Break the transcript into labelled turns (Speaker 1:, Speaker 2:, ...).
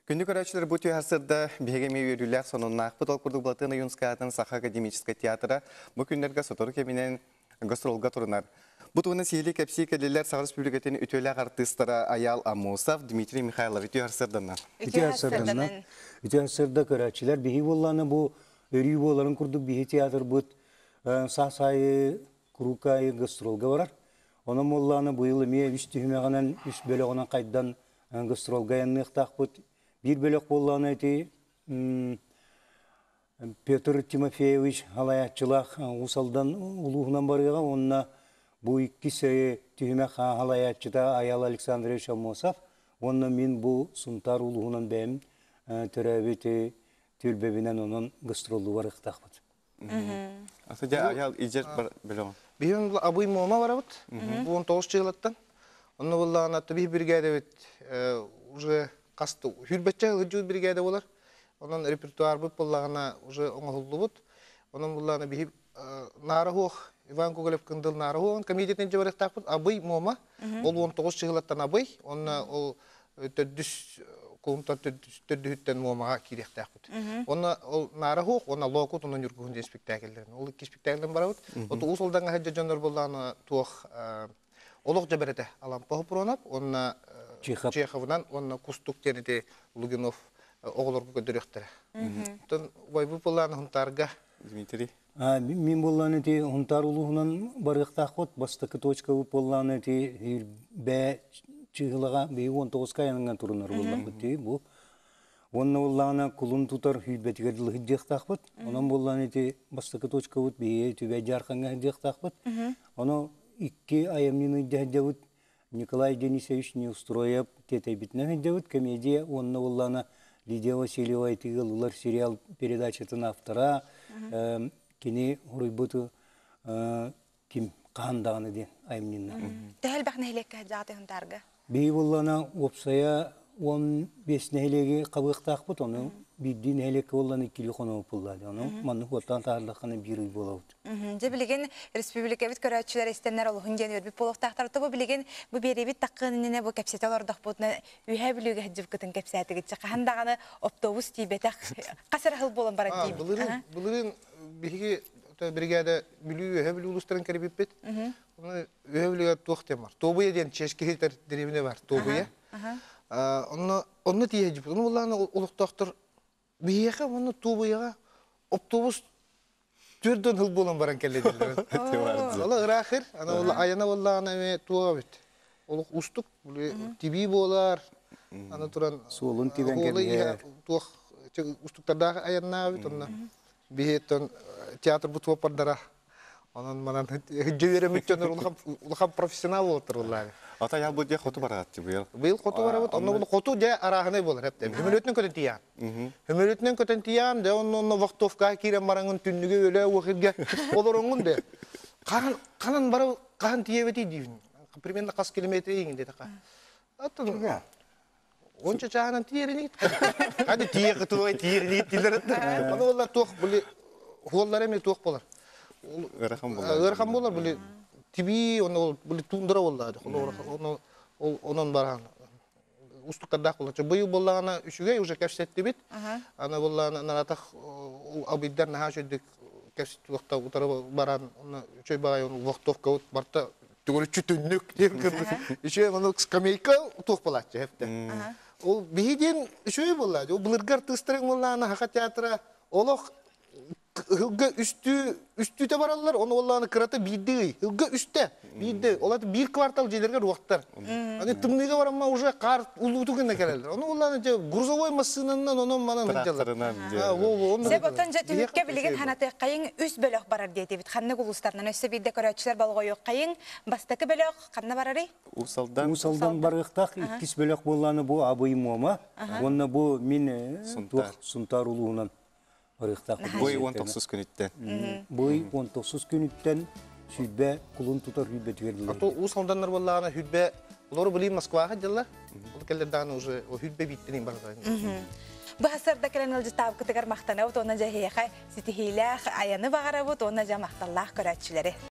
Speaker 1: Күнді көрәчілер бұл түйасырда бігеме үйірілер сонуннақ бұтал күрді бұлатына Юнскатын Саха Академический театры бұл күндерге сотору кемінен гастролға тұрынар. Бұтуыны сейлі кәпсей кәлелер Сағыр Республикатын үтөлі артыстары Аял Амусов, Дмитрий Михайлов ütüясырдана.
Speaker 2: Ütüясырда көрәчілер бігі болғаны бұл өрі боларын күрдік бігі театр бұд сасайы, күрукайы гастролға барар. Оның болғаны бұйылы ме үш түймеғанан үш бөліғынан қайдан гастролға яннықтақ бұд. Bir bölük bolağına eti Petr Timofeyevich halayatçılaq usaldan uluğundan barıға onunla bu ikisi tühümek halayatçıda Ayal Aleksandrovich Amosov onunla min bu suntar uluğundan bəyim törəbeti tülbebinen onun gastrolu var ıqtaq bud.
Speaker 1: Asıca Ayal icer bölüğün.
Speaker 3: Bizim abıy muğma var abud. Bu 19 çıgılattan. Onun bolağına attı bir brigade bit. Уже Касты хүрбетче ыжу бригада болар. Онан репертуар бут боллагана уже оңолду бут. Онан булланы бихип нарахох Иван Гоголев кындыл нарахох комитетин жабарак такпыт. Абый мома ол 19 чыгылаттан абый. Онна ол төдүс кумта төдүттен момага кирек такпыт. Онна ол нарахох, онна локут онун жүргүндө спектакльдерин. Ол iki спектакльден барабыт. Ото усулдан хажа жонор болланы туох олог жабарете алам похпронап, онна Чеховнан, он кустук тенете Лугинов оғылырғы көдіректері. Тон вайбы боланы хунтарға.
Speaker 1: Дмитрий.
Speaker 2: Мен боланы те хунтар улуғынан барықтақ қот, бастықы точка өп боланы те бә чығылыға бей 19 кайыныңан тұрынар боланы те бұл. Онна боланы құлын тұтар хүлбетігерділі хиддеқтақ бот. Онан боланы те бастықы точка өп бей төбе жарқанға хиддеқтақ бот. Оны 2 айымнын хиддеқтақ бот. Николай Денисович не устроив тетебитная делает комедия, он на Улана Лидия Васильева тигл сериал передача на автора кини рубуту ким канданы ден аймнина.
Speaker 4: Тәһәл бәхнәһлеккә җаты хынтарга.
Speaker 2: Би Улана опсая 15 нәһлеге кабыктак бут оны биддин нәһлеккә Улана телефон опыллады. Аны манны хотан тарлыкны бирү булат.
Speaker 4: Же билеген республика бит көрәчүләр истәннәр ул хунҗан бит полыктактар табы билеген бу беребит таккынына бу капсеталар дакпутна үһә билеге җип кытын капсәтеге чакандаганы автобус тибетак касыр хыл болон бара тибет.
Speaker 3: Булырын биге бригада билүү үһә билүү улустарын керебит. Аны үһә билеге тохтемар. Тобыя ден чешкелтер деревне бар. Тобыя. Онны тие җип. Аны булланы улуктактыр бияга аны тобыяга автобус Түрдөн хыл болон баран келедилер. Ала ырахыр, ана ол аяна боллагана эме туга бит. Ол устук, тиби болар. Ана туран
Speaker 2: солун тибен келе.
Speaker 3: Тух устуктарда аянна бит, ана бихеттен театр бутуа пардара. Анан манан жебере мүттөнөр улхам профессионал болотур уллар.
Speaker 1: Ата ял бу же хоту барат быйыл.
Speaker 3: Быйыл хоту барабыт, аны бул хоту же араханы болар хеп. Хөмөлөтүнөн көтөн тиян. Хөмөлөтүнөн көтөн тиян, де онно вактовка кирен бараңын түннүгө өлө уакытга олороңун де. Канан бара кан тиебети дивин. Примерно кас километр еңде така. Атын. Онча чаанан тиерини. Кады тиеге той тиерини дилер. Аны олар тох бул холлар эме тох болар.
Speaker 1: Ырахам болар.
Speaker 3: Ырахам болар бул тиби оны бул тундыра болду. Онон баран. Устуктарда болчу. Быйыл боллагана үшүгө уже кепсетти бит. Ана боллагана наратах абыйдар нахашыдык кепсет вакта утара баран. Аны чөй багай вактовка вот барта түгөрүчү түннүк деп кырды. Ише аны скамейка тох болачу хепте. Ол бийден үшөй болду. Ол булыргар тыстырың боллагана хака театра олох Hılga üstüte barallar, onu Allah'ını kırata bildi. Hılga üstte, bildi. Ola bir kvartal jelerge ruaktar. Hani tımnıga var ama уже kar ulutuğuna gelirler. Onu Allah'ını грузовой машинandan onun manan hıcalar.
Speaker 4: Себоттан же түнүккө билген ханаты кайын үс бөлөк барар дейт бит. Ханны гулустарынан өссө бирде көрөчүлөр балгы жок кайын бастакы бөлөк канна барары?
Speaker 2: Усалдан барыктак 2 бөлөк болганы бу абый мома. Онна бу мен сунтар улуунан
Speaker 1: Бой 19 күнүттен.
Speaker 2: Бой 19 күнүттен сүббе кулун тутар хүббет бердилер.
Speaker 3: Ато усалданнар боллагана хүббе лору билим Москвага жылар. Ол келдердан уже хүббе биттин барган.
Speaker 4: Бу хасарда келен жылтап кытыгар мактана, онна жа хейха ситихилах аяны багара бут, онна жа макталлах көрөчүлөрү.